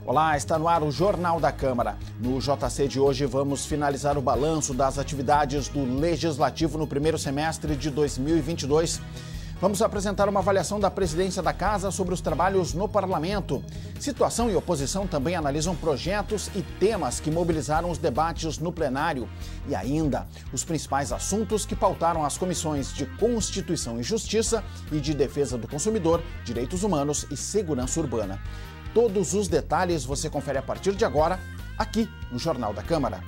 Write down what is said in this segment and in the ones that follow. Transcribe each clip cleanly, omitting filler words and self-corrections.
Olá, está no ar o Jornal da Câmara. No JC de hoje vamos finalizar o balanço das atividades do Legislativo no primeiro semestre de 2022. Vamos apresentar uma avaliação da presidência da Casa sobre os trabalhos no Parlamento. Situação e oposição também analisam projetos e temas que mobilizaram os debates no plenário. E ainda, os principais assuntos que pautaram as comissões de Constituição e Justiça e de Defesa do Consumidor, Direitos Humanos e Segurança Urbana. Todos os detalhes você confere a partir de agora, aqui no Jornal da Câmara.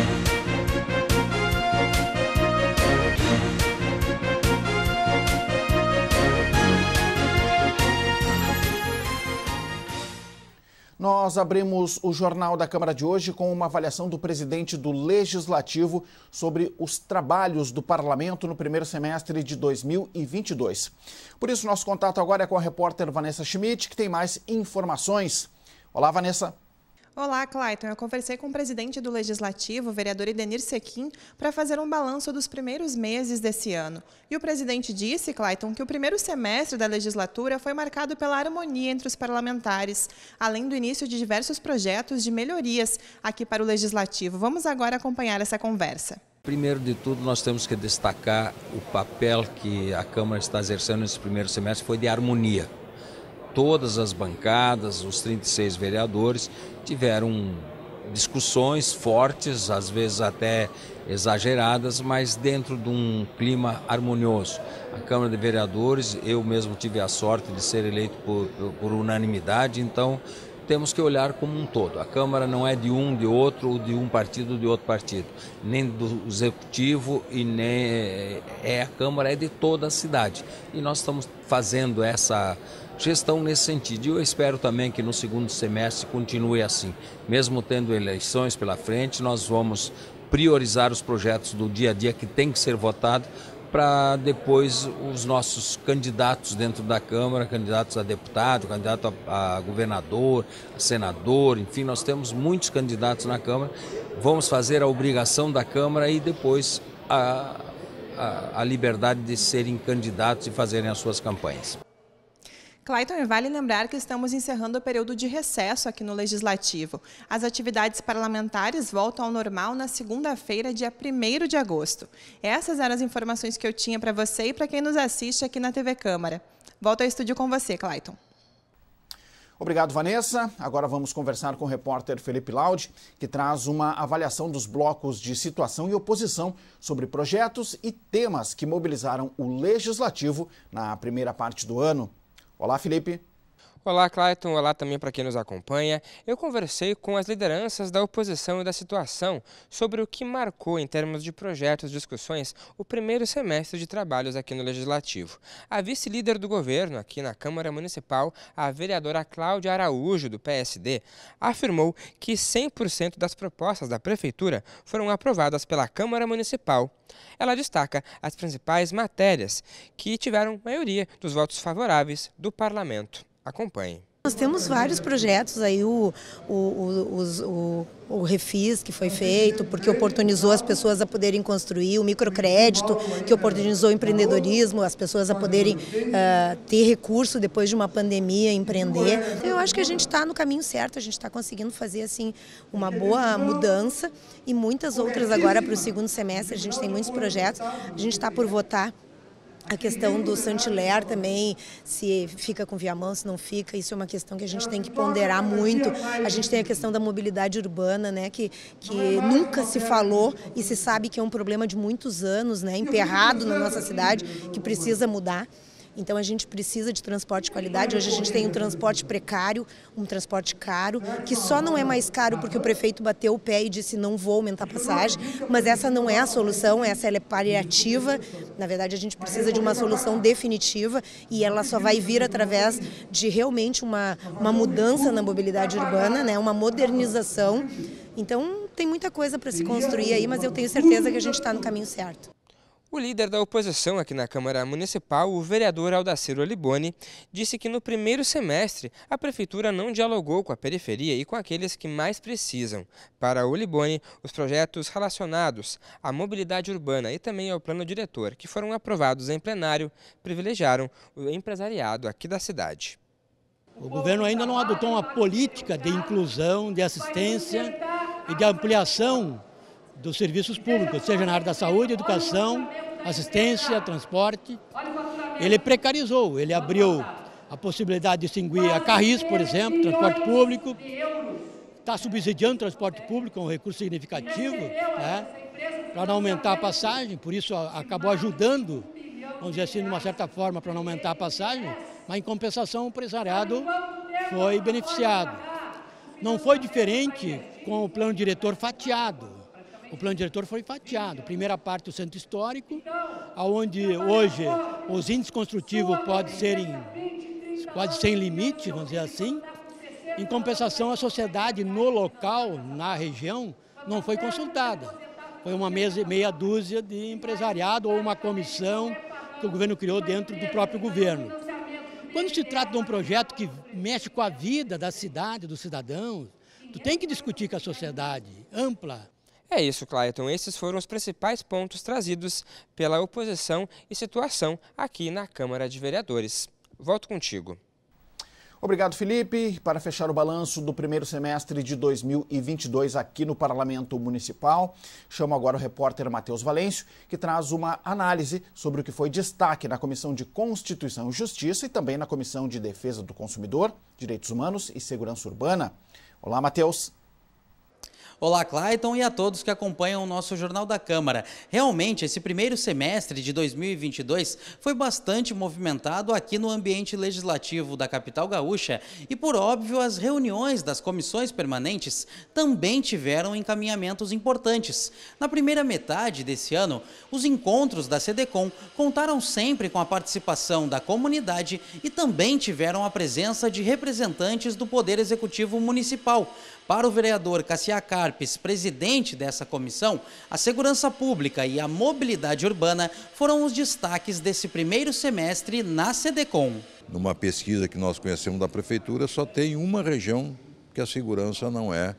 Nós abrimos o Jornal da Câmara de hoje com uma avaliação do presidente do Legislativo sobre os trabalhos do Parlamento no primeiro semestre de 2022. Por isso, nosso contato agora é com a repórter Vanessa Schmidt, que tem mais informações. Olá, Vanessa. Olá, Clayton. Eu conversei com o presidente do Legislativo, o vereador Idenir Sequim, para fazer um balanço dos primeiros meses desse ano. E o presidente disse, Clayton, que o primeiro semestre da legislatura foi marcado pela harmonia entre os parlamentares, além do início de diversos projetos de melhorias aqui para o Legislativo. Vamos agora acompanhar essa conversa. Primeiro de tudo, nós temos que destacar o papel que a Câmara está exercendo nesse primeiro semestre, foi de harmonia. Todas as bancadas, os 36 vereadores, tiveram discussões fortes, às vezes até exageradas, mas dentro de um clima harmonioso. A Câmara de Vereadores, eu mesmo tive a sorte de ser eleito por unanimidade, então temos que olhar como um todo. A Câmara não é de um, de outro, ou de um partido ou de outro partido, nem do Executivo e nem a Câmara é de toda a cidade. E nós estamos fazendo essa gestão nesse sentido. E eu espero também que no segundo semestre continue assim. Mesmo tendo eleições pela frente, nós vamos priorizar os projetos do dia a dia que tem que ser votado para depois os nossos candidatos dentro da Câmara, candidatos a deputado, candidato a governador, a senador, enfim, nós temos muitos candidatos na Câmara. Vamos fazer a obrigação da Câmara e depois a liberdade de serem candidatos e fazerem as suas campanhas. Clayton, vale lembrar que estamos encerrando o período de recesso aqui no Legislativo. As atividades parlamentares voltam ao normal na segunda-feira, dia 1º de agosto. Essas eram as informações que eu tinha para você e para quem nos assiste aqui na TV Câmara. Volto ao estúdio com você, Clayton. Obrigado, Vanessa. Agora vamos conversar com o repórter Felipe Laude, que traz uma avaliação dos blocos de situação e oposição sobre projetos e temas que mobilizaram o Legislativo na primeira parte do ano. Olá, Felipe. Olá, Clayton. Olá também para quem nos acompanha. Eu conversei com as lideranças da oposição e da situação sobre o que marcou em termos de projetos e discussões o primeiro semestre de trabalhos aqui no Legislativo. A vice-líder do governo aqui na Câmara Municipal, a vereadora Cláudia Araújo, do PSD, afirmou que 100% das propostas da Prefeitura foram aprovadas pela Câmara Municipal. Ela destaca as principais matérias que tiveram maioria dos votos favoráveis do Parlamento. Acompanhe. Nós temos vários projetos aí, o Refis que foi feito, porque oportunizou as pessoas a poderem construir, o microcrédito que oportunizou o empreendedorismo, as pessoas a poderem ter recurso depois de uma pandemia, empreender. Então, eu acho que a gente está no caminho certo, a gente está conseguindo fazer assim uma boa mudança e muitas outras agora para o segundo semestre, a gente tem muitos projetos, a gente está por votar. A questão do Santiler também, se fica com viamão, se não fica, isso é uma questão que a gente tem que ponderar muito. A gente tem a questão da mobilidade urbana, né, que nunca se falou e se sabe que é um problema de muitos anos, né, emperrado na nossa cidade, que precisa mudar. Então a gente precisa de transporte de qualidade. Hoje a gente tem um transporte precário, um transporte caro, que só não é mais caro porque o prefeito bateu o pé e disse não vou aumentar a passagem, mas essa não é a solução, ela é paliativa. Na verdade a gente precisa de uma solução definitiva e ela só vai vir através de realmente uma mudança na mobilidade urbana, né, uma modernização. Então tem muita coisa para se construir aí, mas eu tenho certeza que a gente está no caminho certo. O líder da oposição aqui na Câmara Municipal, o vereador Aldacir Oliboni, disse que no primeiro semestre a Prefeitura não dialogou com a periferia e com aqueles que mais precisam. Para Oliboni, os projetos relacionados à mobilidade urbana e também ao plano diretor, que foram aprovados em plenário, privilegiaram o empresariado aqui da cidade. O governo ainda não adotou uma política de inclusão, de assistência e de ampliação dos serviços públicos, seja na área da saúde, educação, assistência, transporte. Ele precarizou, ele abriu a possibilidade de extinguir a Carris, por exemplo, transporte público, está subsidiando o transporte público, um recurso significativo, né, para não aumentar a passagem, por isso acabou ajudando, vamos dizer assim, de uma certa forma, para não aumentar a passagem, mas em compensação o empresariado foi beneficiado. Não foi diferente com o plano diretor fatiado. O plano diretor foi fatiado. Primeira parte, o centro histórico, onde hoje os índices construtivos podem ser quase sem limite, vamos dizer assim. Em compensação, a sociedade no local, na região, não foi consultada. Foi uma meia dúzia de empresariado ou uma comissão que o governo criou dentro do próprio governo. Quando se trata de um projeto que mexe com a vida da cidade, dos cidadãos, tu tem que discutir com a sociedade ampla. É isso, Clayton. Esses foram os principais pontos trazidos pela oposição e situação aqui na Câmara de Vereadores. Volto contigo. Obrigado, Felipe. Para fechar o balanço do primeiro semestre de 2022 aqui no Parlamento Municipal, chamo agora o repórter Matheus Valêncio, que traz uma análise sobre o que foi destaque na Comissão de Constituição e Justiça e também na Comissão de Defesa do Consumidor, Direitos Humanos e Segurança Urbana. Olá, Matheus. Olá, Clayton, e a todos que acompanham o nosso Jornal da Câmara. Realmente, esse primeiro semestre de 2022 foi bastante movimentado aqui no ambiente legislativo da capital gaúcha e, por óbvio, as reuniões das comissões permanentes também tiveram encaminhamentos importantes. Na primeira metade desse ano, os encontros da SEDECOM contaram sempre com a participação da comunidade e também tiveram a presença de representantes do Poder Executivo Municipal. Para o vereador Cassiá Carpes, presidente dessa comissão, a segurança pública e a mobilidade urbana foram os destaques desse primeiro semestre na SEDECOM. Numa pesquisa que nós conhecemos da Prefeitura, só tem uma região que a segurança não é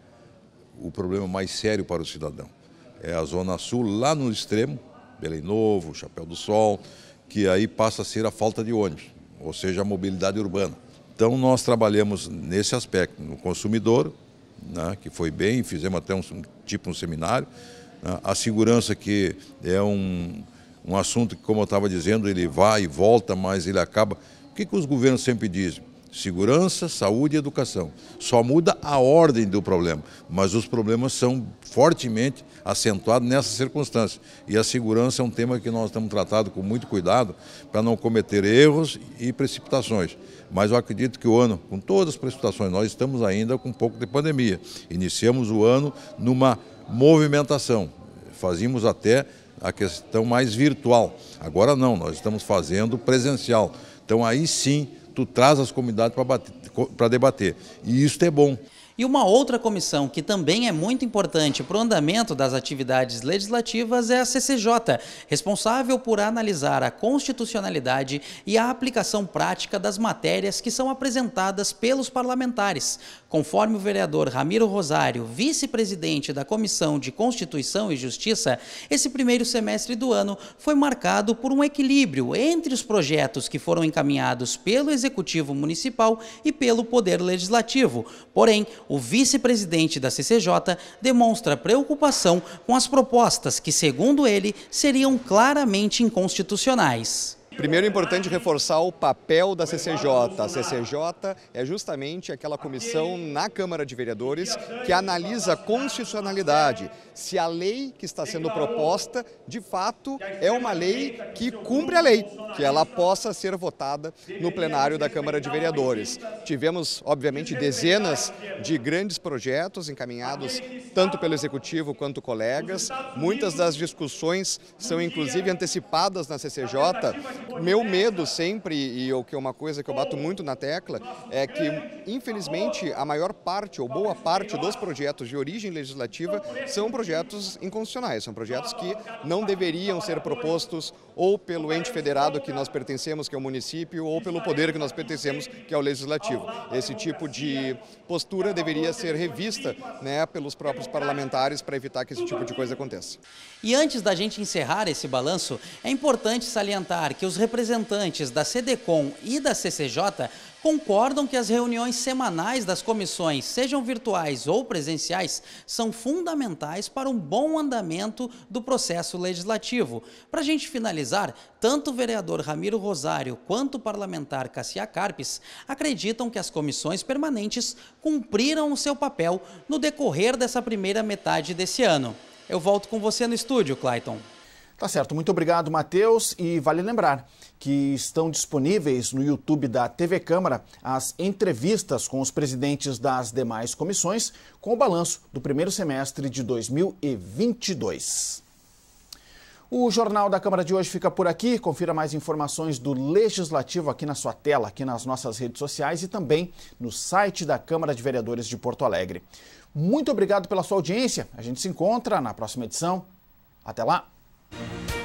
o problema mais sério para o cidadão. É a Zona Sul, lá no extremo, Belém Novo, Chapéu do Sol, que aí passa a ser a falta de ônibus, ou seja, a mobilidade urbana. Então nós trabalhamos nesse aspecto, no consumidor, né, que foi bem, fizemos até um seminário, né, a segurança que é um assunto que, como eu estava dizendo, ele vai e volta, mas ele acaba... O que os governos sempre dizem? Segurança, saúde e educação. Só muda a ordem do problema, mas os problemas são fortemente acentuados nessa circunstância. E a segurança é um tema que nós estamos tratando com muito cuidado para não cometer erros e precipitações. Mas eu acredito que o ano, com todas as precipitações, nós estamos ainda com um pouco de pandemia. Iniciamos o ano numa movimentação. Fazíamos até a questão mais virtual. Agora não, nós estamos fazendo presencial. Então aí sim, tu traz as comunidades para debater. E isso é bom. E uma outra comissão que também é muito importante para o andamento das atividades legislativas é a CCJ, responsável por analisar a constitucionalidade e a aplicação prática das matérias que são apresentadas pelos parlamentares. Conforme o vereador Ramiro Rosário, vice-presidente da Comissão de Constituição e Justiça, esse primeiro semestre do ano foi marcado por um equilíbrio entre os projetos que foram encaminhados pelo Executivo Municipal e pelo Poder Legislativo. Porém, o vice-presidente da CCJ demonstra preocupação com as propostas que, segundo ele, seriam claramente inconstitucionais. Primeiro é importante reforçar o papel da CCJ. A CCJ é justamente aquela comissão na Câmara de Vereadores que analisa a constitucionalidade, se a lei que está sendo proposta, de fato, é uma lei que cumpre a lei, que ela possa ser votada no plenário da Câmara de Vereadores. Tivemos, obviamente, dezenas de grandes projetos encaminhados tanto pelo Executivo quanto colegas. Muitas das discussões são, inclusive, antecipadas na CCJ. Meu medo sempre, e o que é uma coisa que eu bato muito na tecla, é que, infelizmente, a maior parte ou boa parte dos projetos de origem legislativa são projetos inconstitucionais, são projetos que não deveriam ser propostos ou pelo ente federado que nós pertencemos, que é o município, ou pelo poder que nós pertencemos, que é o legislativo. Esse tipo de postura deveria ser revista, né, pelos próprios parlamentares para evitar que esse tipo de coisa aconteça. E antes da gente encerrar esse balanço, é importante salientar que os representantes da SEDECOM e da CCJ concordam que as reuniões semanais das comissões, sejam virtuais ou presenciais, são fundamentais para um bom andamento do processo legislativo. Para a gente finalizar, tanto o vereador Ramiro Rosário quanto o parlamentar Cassia Carpes acreditam que as comissões permanentes cumpriram o seu papel no decorrer dessa primeira metade desse ano. Eu volto com você no estúdio, Clayton. Tá certo, muito obrigado, Matheus. E vale lembrar que estão disponíveis no YouTube da TV Câmara as entrevistas com os presidentes das demais comissões com o balanço do primeiro semestre de 2022. O Jornal da Câmara de hoje fica por aqui. Confira mais informações do Legislativo aqui na sua tela, aqui nas nossas redes sociais e também no site da Câmara de Vereadores de Porto Alegre. Muito obrigado pela sua audiência. A gente se encontra na próxima edição. Até lá!